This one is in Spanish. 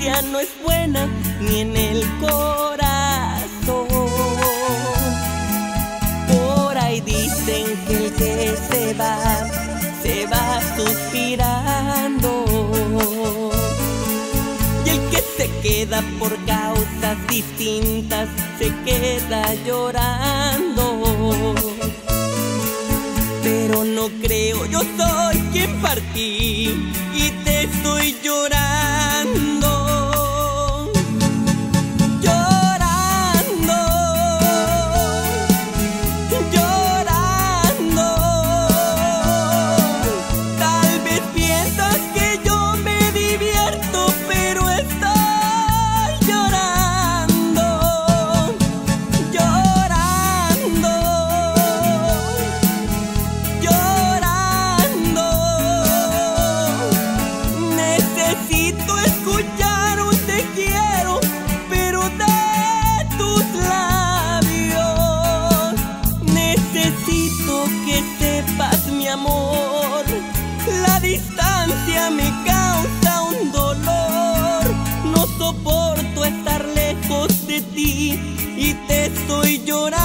distancia no es buena ni en el corazón. Por ahí dicen que el que se va suspirando, y el que se queda por causas distintas se queda llorando. Pero no creo, yo soy quien partí y te estoy llorando. Llorando, llorando. Tal vez piensas que yo me divierto, pero estoy llorando, llorando, llorando. Necesito escuchar un te quiero, pero de tus labios. Necesito que sepas, mi amor, la distancia me causa un dolor. No soporto estar lejos de ti y te estoy llorando.